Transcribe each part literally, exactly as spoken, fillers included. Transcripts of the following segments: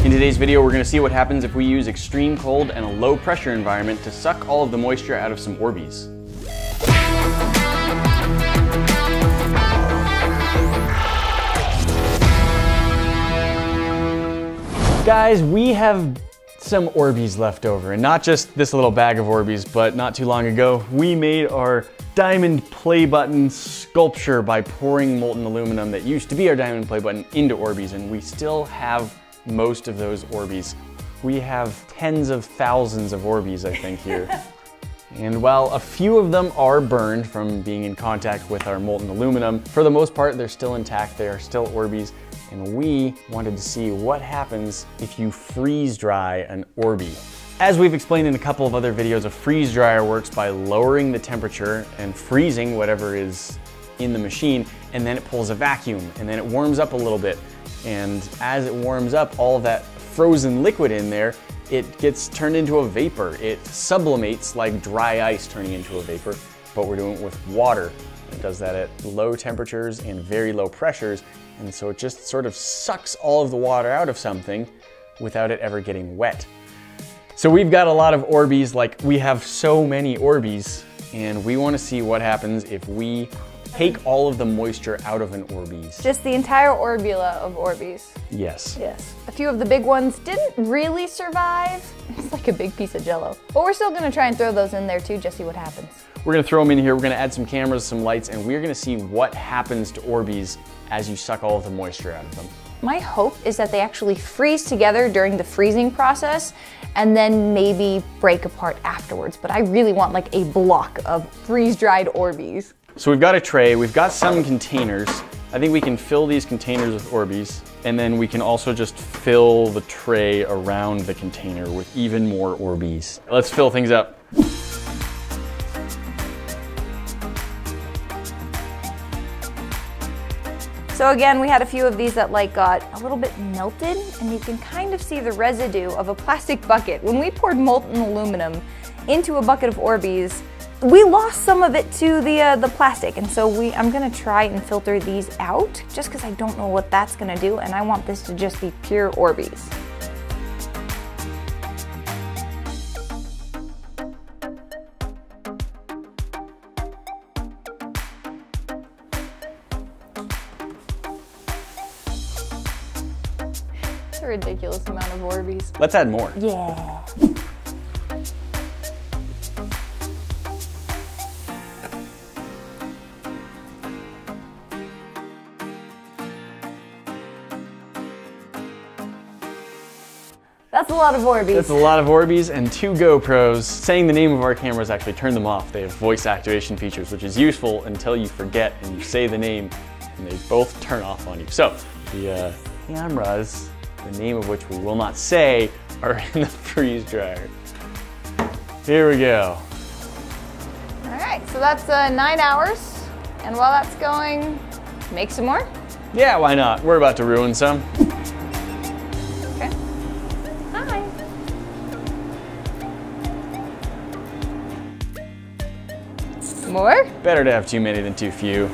In today's video, we're gonna see what happens if we use extreme cold and a low pressure environment to suck all of the moisture out of some Orbeez. Guys, we have some Orbeez left over, and not just this little bag of Orbeez, but not too long ago, we made our diamond play button sculpture by pouring molten aluminum that used to be our diamond play button into Orbeez, and we still have most of those Orbeez. We have tens of thousands of Orbeez, I think, here. And while a few of them are burned from being in contact with our molten aluminum, for the most part, they're still intact. They are still Orbeez. And we wanted to see what happens if you freeze dry an Orbeez. As we've explained in a couple of other videos, a freeze dryer works by lowering the temperature and freezing whatever is in the machine, and then it pulls a vacuum, and then it warms up a little bit. And as it warms up, all of that frozen liquid in there, it gets turned into a vapor. It sublimates like dry ice turning into a vapor, but we're doing it with water. It does that at low temperatures and very low pressures, and so it just sort of sucks all of the water out of something without it ever getting wet. So we've got a lot of Orbeez, like we have so many Orbeez, and we want to see what happens if we take all of the moisture out of an Orbeez. Just the entire orbula of Orbeez. Yes. Yes. A few of the big ones didn't really survive. It's like a big piece of jello. But we're still gonna try and throw those in there too, just see what happens. We're gonna throw them in here, we're gonna add some cameras, some lights, and we're gonna see what happens to Orbeez as you suck all of the moisture out of them. My hope is that they actually freeze together during the freezing process and then maybe break apart afterwards. But I really want like a block of freeze-dried Orbeez. So we've got a tray, we've got some containers. I think we can fill these containers with Orbeez, and then we can also just fill the tray around the container with even more Orbeez. Let's fill things up. So again, we had a few of these that like got a little bit melted, and you can kind of see the residue of a plastic bucket. When we poured molten aluminum into a bucket of Orbeez, we lost some of it to the uh, the plastic, and so we I'm gonna try and filter these out just because I don't know what that's gonna do, and I want this to just be pure Orbeez. It's a ridiculous amount of Orbeez. Let's add more. Yeah. That's a lot of Orbeez. That's a lot of Orbeez and two GoPros. Saying the name of our cameras actually turned them off. They have voice activation features, which is useful until you forget and you say the name and they both turn off on you. So the uh, cameras, the name of which we will not say, are in the freeze dryer. Here we go. All right, so that's uh, nine hours. And while that's going, make some more? Yeah, why not? We're about to ruin some. Okay. Hi. More? Better to have too many than too few.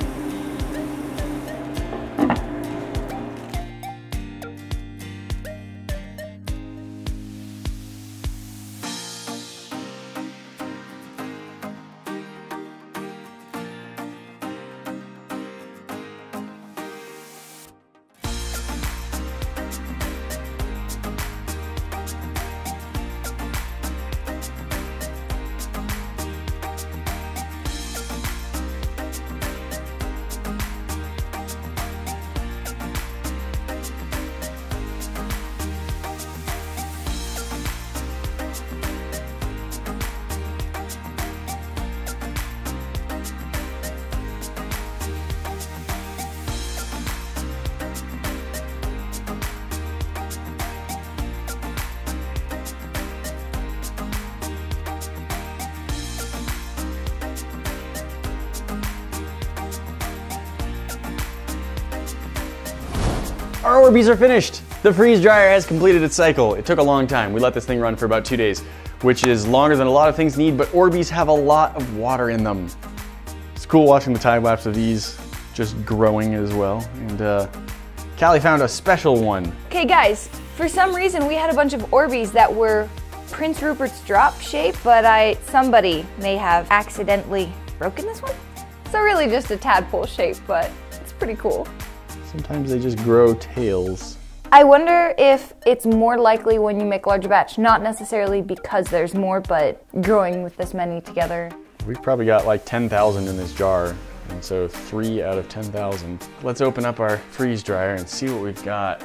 Our Orbeez are finished. The freeze dryer has completed its cycle. It took a long time. We let this thing run for about two days, which is longer than a lot of things need, but Orbeez have a lot of water in them. It's cool watching the time lapse of these just growing as well. And uh, Kalle found a special one. Okay guys, For some reason, we had a bunch of Orbeez that were Prince Rupert's drop shape, but I somebody may have accidentally broken this one. So really just a tadpole shape, but it's pretty cool. Sometimes they just grow tails. I wonder if it's more likely when you make a larger batch, not necessarily because there's more, but growing with this many together. We've probably got like ten thousand in this jar, and so three out of ten thousand. Let's open up our freeze dryer and see what we've got.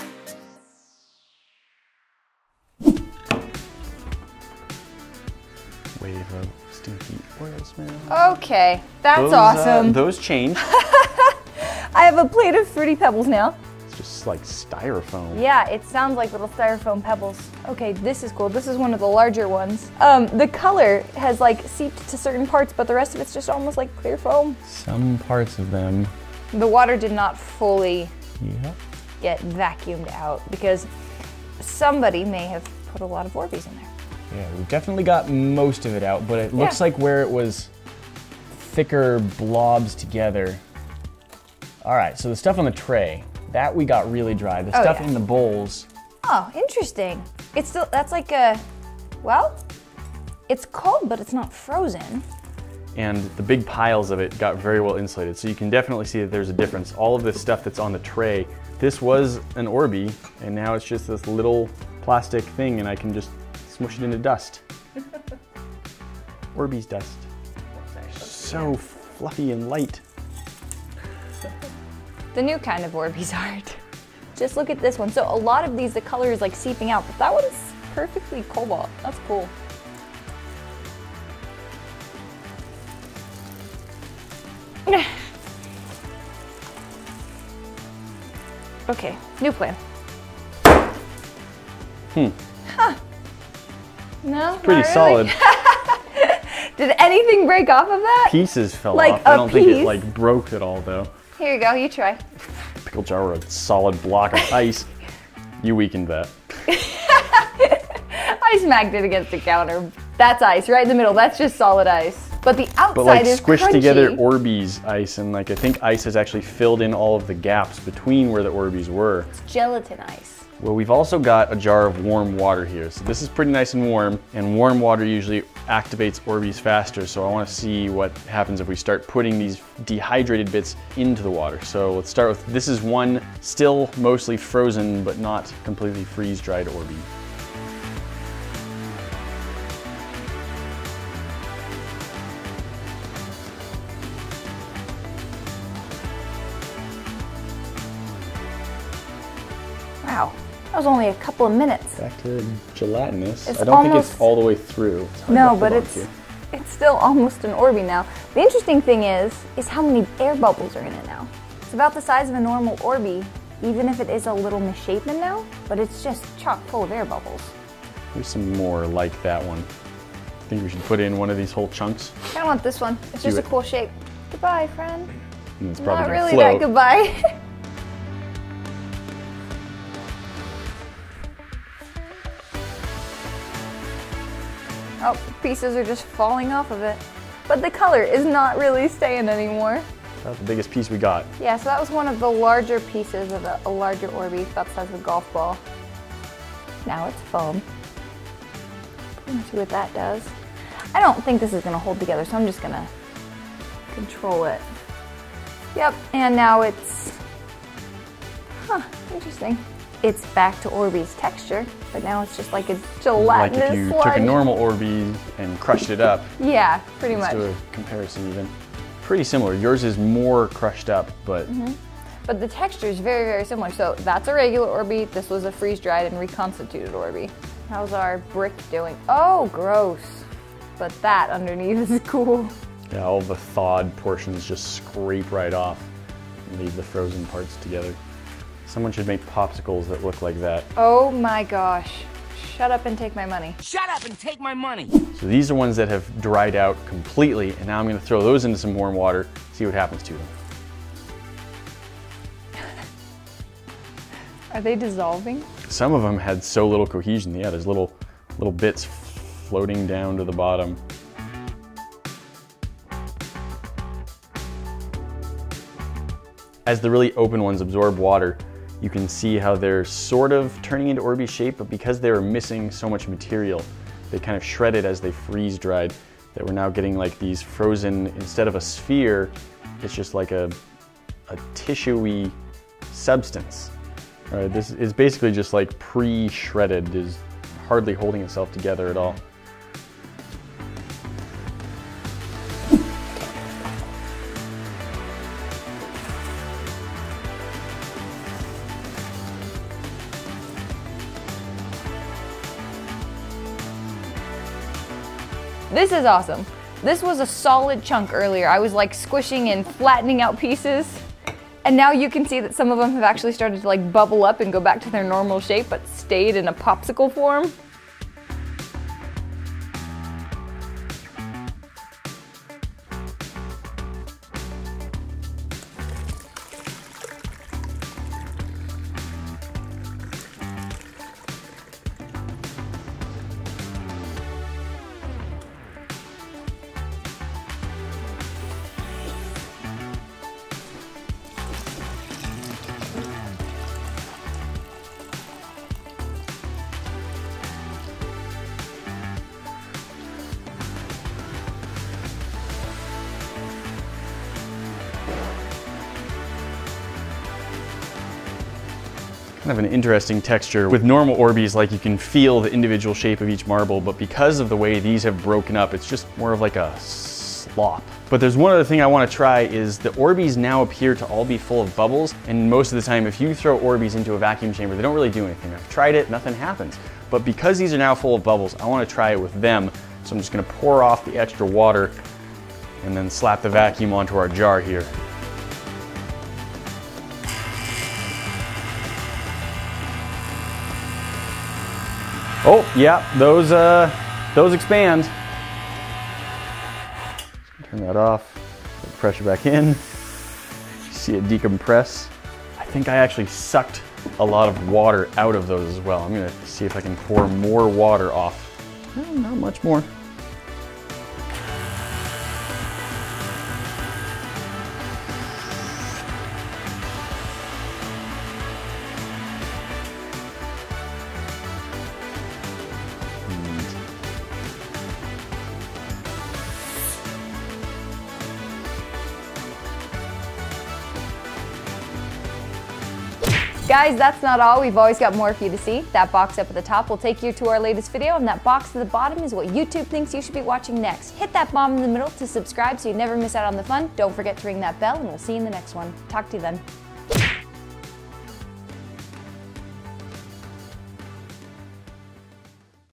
Wave of stinky oil smell. Okay, that's those, awesome. Uh, those change. I have a plate of Fruity Pebbles now. It's just like styrofoam. Yeah, it sounds like little styrofoam pebbles. Okay, this is cool. This is one of the larger ones. Um, the color has like seeped to certain parts, but the rest of it's just almost like clear foam. Some parts of them. The water did not fully Yeah. get vacuumed out because somebody may have put a lot of Orbeez in there. Yeah, we definitely got most of it out, but it looks Yeah. like where it was thicker blobs together. All right, so the stuff on the tray, that we got really dry. The Oh, stuff yeah. in the bowls. Oh, interesting. It's still, that's like a, well, it's cold, but it's not frozen. And the big piles of it got very well insulated. So you can definitely see that there's a difference. All of this stuff that's on the tray, this was an Orbeez, and now it's just this little plastic thing, and I can just smush it into dust. Orbeez dust. So fluffy and light. The new kind of Orbeez art. Just look at this one. So a lot of these, the color is like seeping out, but that one's perfectly cobalt. That's cool. Okay, new plan. Hmm. Huh. No, It's pretty not solid. really. Did anything break off of that? Pieces fell Like off. I a don't think it piece? like broke at all though. Here you go, you try. Pickle jar or a solid block of ice. You weakened that. I smacked it against the counter. That's ice, right in the middle. That's just solid ice. But the outside But like is squished crunchy. together Orbeez ice, and like I think ice has actually filled in all of the gaps between where the Orbeez were. It's gelatin ice. Well, we've also got a jar of warm water here. So this is pretty nice and warm, and warm water usually activates Orbeez faster. So I want to see what happens if we start putting these dehydrated bits into the water. So let's start with, this is one still mostly frozen, but not completely freeze-dried Orbeez. Wow, that was only a couple of minutes. Back to gelatinous. It's I don't think almost- it's all the way through. It's hard to No, hold but on it's to. it's still almost an Orbeez now. The interesting thing is, is how many air bubbles are in it now. It's about the size of a normal Orbeez, even if it is a little misshapen now, but it's just chock full of air bubbles. There's some more like that one. I think we should put in one of these whole chunks. I don't want this one. It's Do just a it. cool shape. Goodbye, friend. And it's probably Not gonna really float. that goodbye. Oh, pieces are just falling off of it. But the color is not really staying anymore. That's the biggest piece we got. Yeah, so that was one of the larger pieces of a, a larger Orbeez, about the size of a golf ball. Now it's foam. Let's see what that does. I don't think this is gonna hold together, so I'm just gonna control it. Yep, and now it's, huh, interesting. It's back to Orbeez texture, but now it's just like a Like gelatinous if you sludge. took a normal Orbeez and crushed it up. Yeah, pretty Let's much. do a comparison even. Pretty similar. Yours is more crushed up, but Mm-hmm. But the texture is very, very similar. So that's a regular Orbeez. This was a freeze-dried and reconstituted Orbeez. How's our brick doing? Oh, gross. But that underneath is cool. yeah, all the thawed portions just scrape right off and leave the frozen parts together. Someone should make popsicles that look like that. Oh my gosh. Shut up and take my money. Shut up and take my money. So these are ones that have dried out completely, and now I'm gonna throw those into some warm water, see what happens to them. Are they dissolving? Some of them had so little cohesion. Yeah, there's little, little bits floating down to the bottom. As the really open ones absorb water, you can see how they're sort of turning into Orbeez shape, but because they were missing so much material, they kind of shredded as they freeze dried, that we're now getting like these frozen, instead of a sphere, it's just like a, a tissue-y substance. All right, this is basically just like pre-shredded, is hardly holding itself together at all. This is awesome. This was a solid chunk earlier. I was like squishing and flattening out pieces. And now you can see that some of them have actually started to like bubble up and go back to their normal shape, but stayed in a popsicle form. Kind of an interesting texture. With normal Orbeez, like you can feel the individual shape of each marble, but because of the way these have broken up, it's just more of like a slop. But there's one other thing I want to try is the Orbeez now appear to all be full of bubbles, and most of the time if you throw Orbeez into a vacuum chamber, they don't really do anything. I've tried it, nothing happens. But because these are now full of bubbles, I want to try it with them. So I'm just going to pour off the extra water and then slap the vacuum onto our jar here. Oh, yeah, those, uh, those expand. Turn that off, put the pressure back in. See it decompress. I think I actually sucked a lot of water out of those as well. I'm gonna see if I can pour more water off. Well, not much more. Guys, that's not all. We've always got more for you to see. That box up at the top will take you to our latest video, and that box at the bottom is what YouTube thinks you should be watching next. Hit that bomb in the middle to subscribe so you never miss out on the fun. Don't forget to ring that bell, and we'll see you in the next one. Talk to you then.